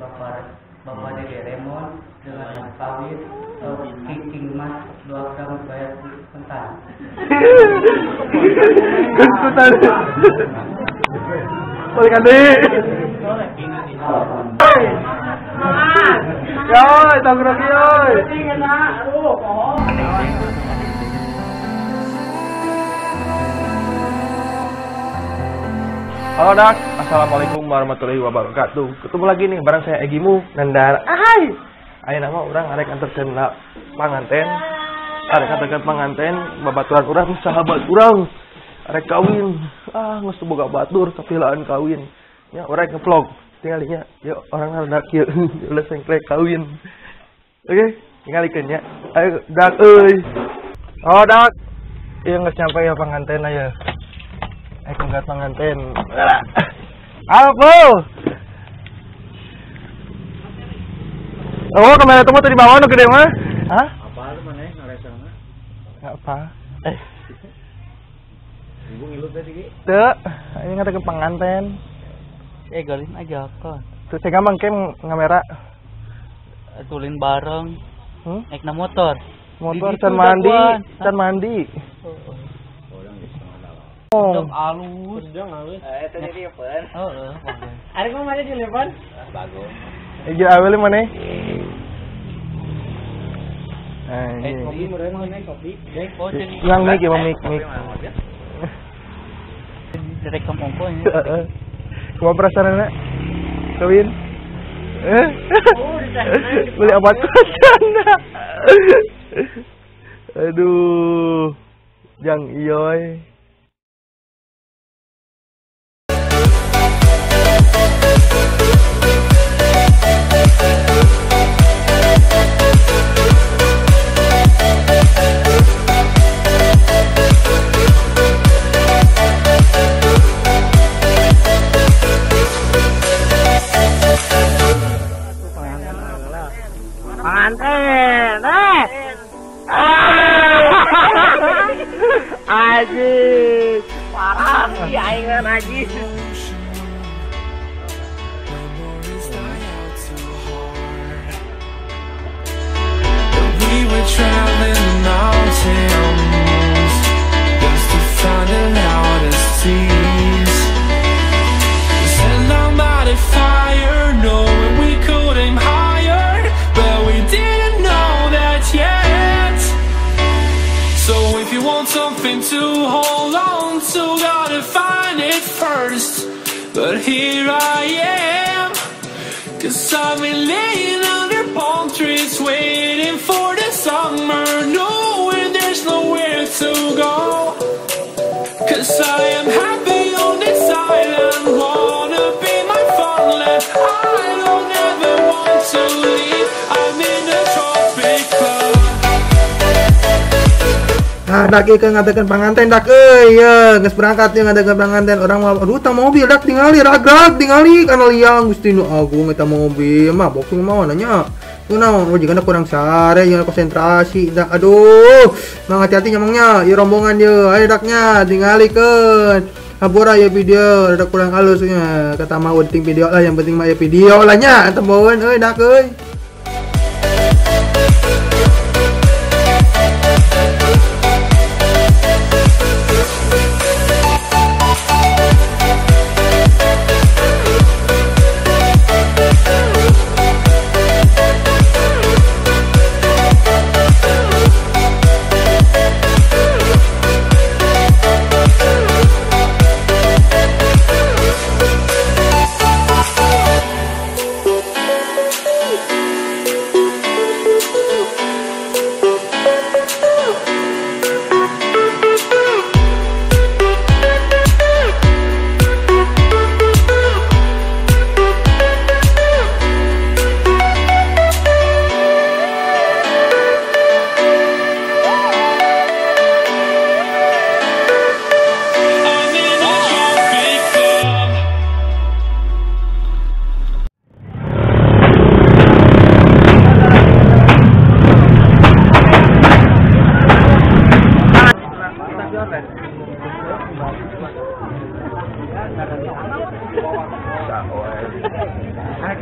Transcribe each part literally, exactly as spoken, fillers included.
bapak bapak Dede Remon dengan kawin King Mas dua gram bayar pentan. Kuntan. Boleh kan deh? Yoy, tanggrok yoy. Halo Dak, assalamualaikum warahmatullahi wabarakatuh. Ketemu lagi nih bareng saya Egimu Nandara. Hai. Ayo nama orang arek anterkeun panganten. Arek anterkeun panganten, babaturan urang sahabat urang. Arek kawin. Ah, geus boga batur kapilaan kawin. Ya orang nge-vlog. Tinggalnya yuk orang rada kieu ulah sengklek kawin. Oke, tingalikeun nya. Ayo Dak euy. Oh Dak. Ieu geus nyampe ya panganten aya. Eh, kenggat pengantin. Apa? Oh, kamera itu mau di bawah nu gede mah? Hah? Apa lu maneh ngaresana? Enggak apa. Eh. Ibu ngilut tadi ge. Teu, ini ngatekeun pengantin. Eh, galin aja kok. Tuh saya gampang kem kamera. Tulin bareng. Hmm? Naik na motor. Motor can mandi, can mandi. Dong alus. Dong alus. Eh, tadi dia pen. Heeh, Ari mah mana di lepan? Bagus. Ieu awel mana? Eh, Eh, Kopi meureun mana kopi? oh jadi yang mik ya mik mik. direkam ongko ini. Heeh. Kumaha perasaanna? Kawin? Eh? Beli obat kosana. Aduh. Jang iyoy. Pengantin, eh. Ajis, parah sih aing Ajis. We were traveling the mountains just to find an outest seas. We set down by the fire, knowing we could aim higher, but we didn't know that yet. So if you want something to hold on to, gotta find it first. But here I am, 'cause I've been laying under palm trees waiting for the summer, knowing there's nowhere to go. 'Cause I am happy on this island, wanna be my farmland. I don't ever want to leave, I'm in a tropic club. Nah, dak ieu ngadekeun panganten dak euy, ya geus berangkat jeung ngadekeun panganten orang mah aduh tah mobil dak tingali ragrag tingali kana liang Gusti nu agung eta mobil mah boxing mah nanya. Tuh naon oh jigana kurang sare jeung konsentrasi dak aduh mang hati-hati nyamangnya ieu rombongan ieu ayo daknya tingalikeun. Habura ya video rada kurang halus nya kata mah penting video lah yang penting mah ya video lah nya eta baeun euy dak euy.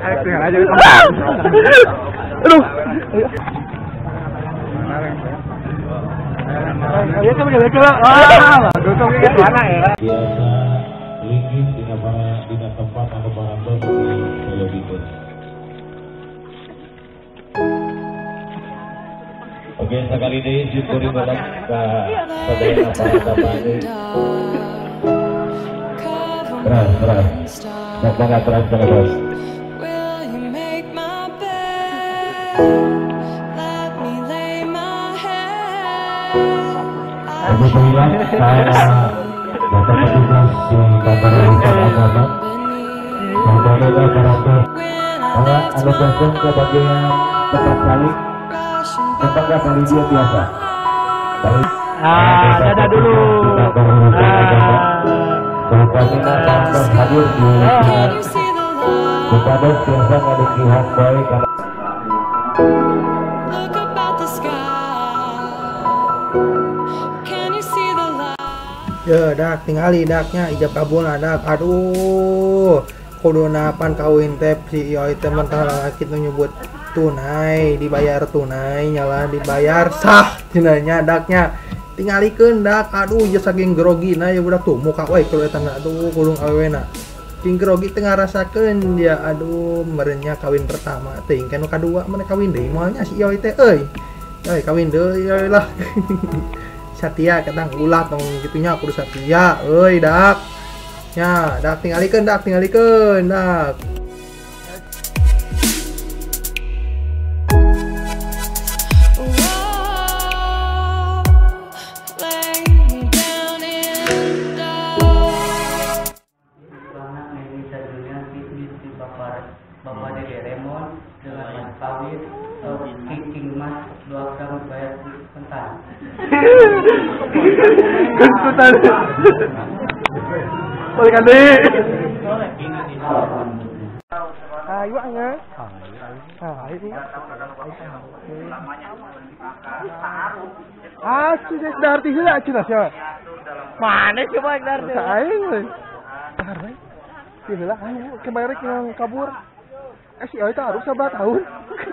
Tinggal aja. Aduh. Ayo coba coba coba. Ah, bagus kok ini mana ya? Biasa linggih dina para dina tempat anu parantos televisi. Oke, sekali ini syukuri banget ke saudara para tamu. Terus, terus. Nak banget terus terus. Kebetulan saya Bapak Petugas di Kantor Urusan Agama membawa parantos karena anu pasang ke bagian tempat saling tetangga kali dia biasa. Ah, dadah dulu. Berpamina parantos hadir di kepada biasa ngadikihan baik karena ya dak tingali daknya ijab kabul dak aduh kudu napan kawin teh si ieu teh mentah laki nu nyebut tunai dibayar tunai nyala dibayar sah cenanya daknya tingalikeun dak aduh ieu saking grogina ya budak tuh muka we kalau eta aduh kulung awena ting grogi teh ngarasakeun dia aduh merenya kawin pertama teuing kan nu kadua mana kawin deui moalnya si ieu teh euy euy kawin deui lah Satya katang ulah tong gitunya kudu Satya euy dak nya dak tingalikeun dak tingalikeun dak Bapak Dede Remon dengan kawin King Mas dua gram bayar pentan. Kuntutan. Balik ade. Ayo anga. Ah, ini. Ah, sudah darti heula cenah sia. Mana coba darti? Aing we. Tahar we. Ti heula ayo kebarek yang kabur. Eh si Aita harus sabar tahun.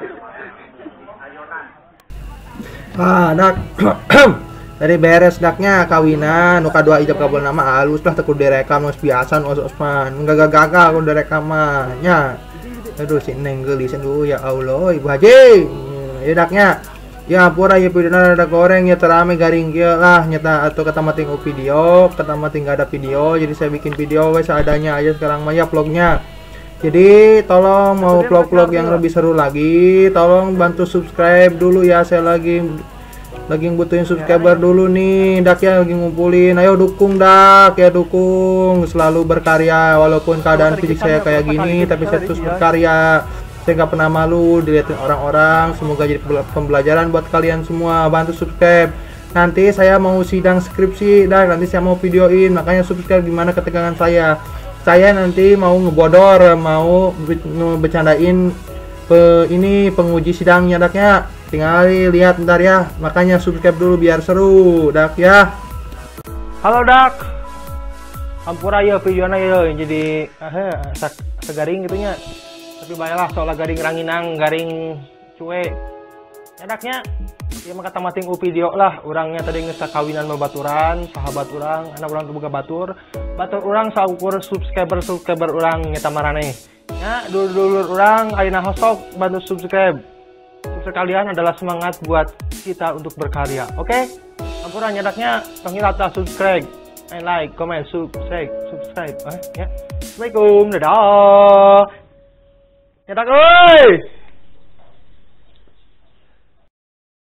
Ah, dak. Tadi beres daknya kawinan, nu kadua ijab kabul nama halus lah teu kudu direkam geus biasa nu Osman. Gagal-gagal kudu direkam mah nya. Aduh si Neng geulis aduh ya Allah Ibu Haji. Ya daknya. Ya pura ya videona ada goreng ya terame garing kieu lah nyata atuh kata mating video, kata mating enggak ada video jadi saya bikin video we seadanya aja sekarang mah ya vlognya. Jadi tolong mau vlog-vlog yang lebih seru lagi, tolong bantu subscribe dulu ya. Saya lagi lagi butuhin subscriber dulu nih, dak ya lagi ngumpulin. Ayo dukung dak ya, dukung selalu berkarya walaupun keadaan fisik saya kayak gini, tapi saya terus berkarya. Saya nggak pernah malu dilihatin orang-orang. Semoga jadi pembelajaran buat kalian semua. Bantu subscribe. Nanti saya mau sidang skripsi dak, nanti saya mau videoin, makanya subscribe gimana ketegangan saya. Saya nanti mau ngebodor, mau bercandain pe, ini penguji sidangnya daknya. Tinggal lihat ntar ya, makanya subscribe dulu biar seru dak ya. Halo dak, ampura ya videonya ya jadi eh, segaring gitunya. Tapi baiklah soalnya garing ranginang, garing cuek. Ya daknya, dia mah kata mating u video lah, orangnya tadi ngesa kawinan babaturan, sahabat orang, anak orang tuh boga batur. Batur orang saukur subscriber subscriber orang nyata marane. Ya, dulur-dulur orang ayeuna hosok bantu subscribe. Subscribe kalian adalah semangat buat kita untuk berkarya. Oke? Okay? Ampura nyadaknya pangilata subscribe. And like, comment, subscribe, subscribe. Eh, ya. Assalamualaikum, dadah. Nyadak euy.